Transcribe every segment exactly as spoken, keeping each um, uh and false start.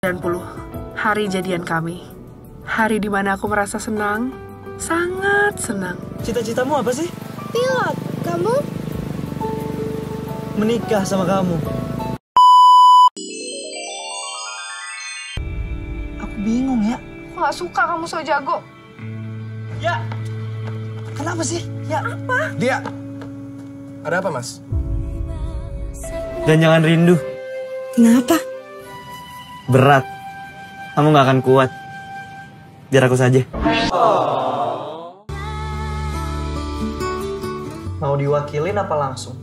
sembilan puluh, hari jadian kami. Hari di mana aku merasa senang, sangat senang. Cita-citamu apa sih? Pilot. Kamu? Menikah sama kamu. Aku bingung ya. Aku gak suka kamu so jago. Ya. Kenapa sih? Ya. Apa? Dia. Ada apa, Mas? Dan jangan rindu. Kenapa? Berat. Kamu gak akan kuat. Biar aku saja. Oh. Mau diwakilin apa langsung?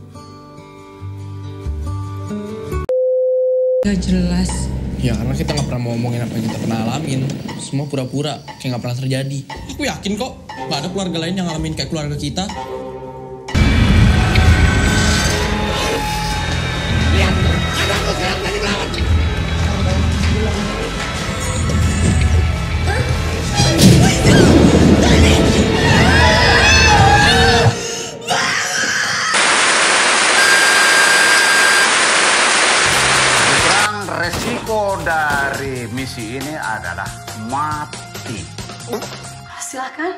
Gak jelas. Ya karena kita nggak pernah mau ngomongin apa yang kita pernah alamin. Semua pura-pura, kayak nggak pernah terjadi. Aku yakin kok, nggak ada keluarga lain yang ngalamin kayak keluarga kita. Lihat, ada aku sekarang tadi melawan. Resiko dari misi ini adalah mati. Silakan.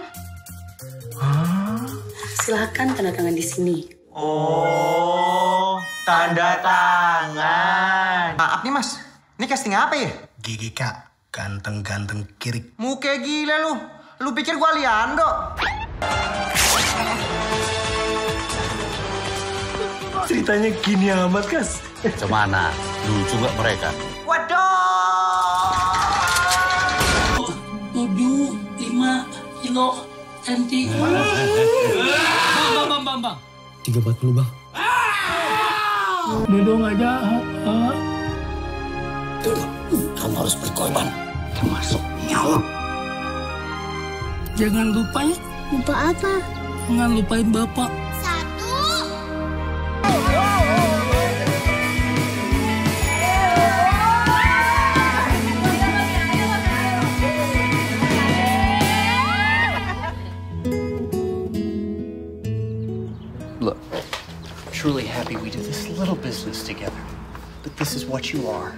Silakan tanda tangan di sini. Oh, tanda tangan. Maaf nih mas, ini casting apa ya? Gigi Kak, ganteng-ganteng kirik. Muka gila lu, lu pikir gua Liando? Ceritanya gini amat, Kas. Cemana? Lucu gak mereka? Waduh! Tujuh, lima, kilo, cantik. Bang, bang, bang, bang, bang. tiga empat puluh bang. Dodo nggak jahat. Dulu, kamu harus berkorban. Termasuk nyawa. Jangan lupa ya. Lupa apa? Jangan lupain bapak. Look, I'm truly happy we did this little business together. But this is what you are.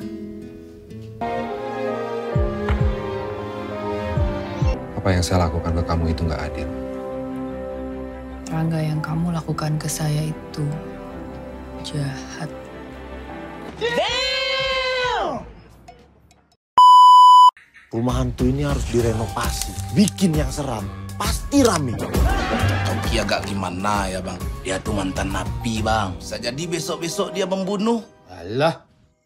Apa yang saya lakukan ke kamu itu nggak adil. Rangga, yang kamu lakukan ke saya itu jahat. Rumah hantu ini harus direnovasi. Bikin yang seram. Pasti rame. Toki agak gimana ya bang? Dia tuh mantan napi bang. Bisa jadi besok-besok dia membunuh. Alah.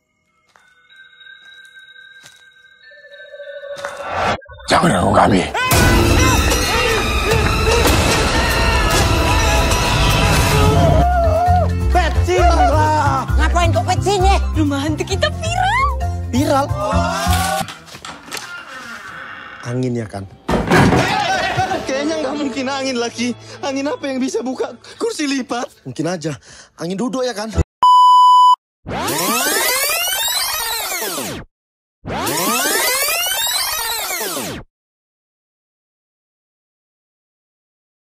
Jangan ganggu kami. Petsin lah. Ngapain kok petsin ya? Rumah hantu kita viral. Viral. Angin ya kan? Kayaknya nggak mungkin angin lagi. Angin apa yang bisa buka kursi lipat? Mungkin aja. Angin duduk ya kan?